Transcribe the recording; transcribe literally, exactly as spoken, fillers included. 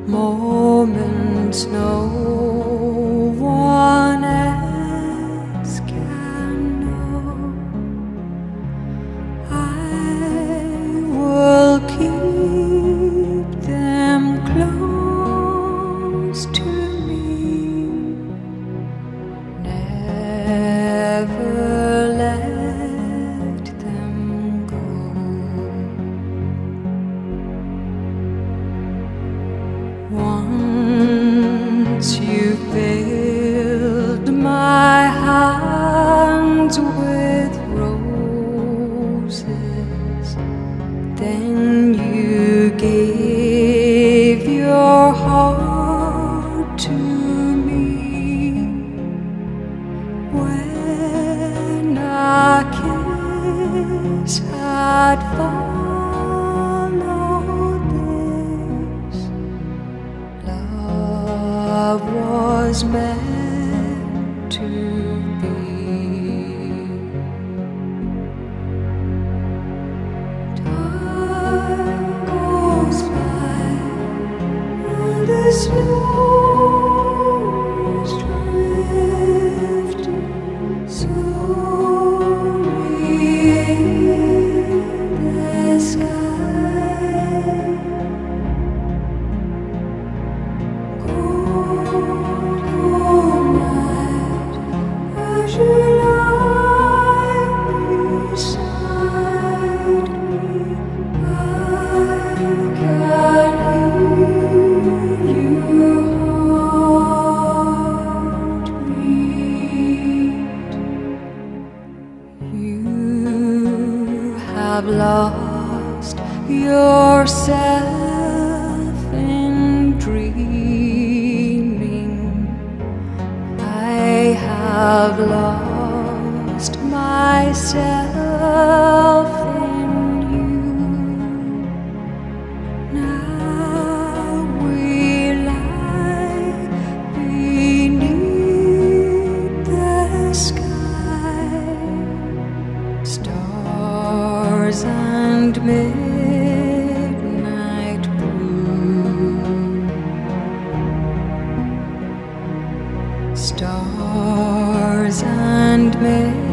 moments no one else can know. I will keep them close to me, never let them go. Once you filled my hands with roses, then you gave your heart to me. When a kiss had followed this, love was meant to be. Time goes by and the snow is drifting slowly in the sky. Cold night, as you lie beside me, I can hear your heartbeat. You have lost yourself in dreaming. I have lost myself in you. Now we lie beneath the sky, stars and midnight blue, stars and midnight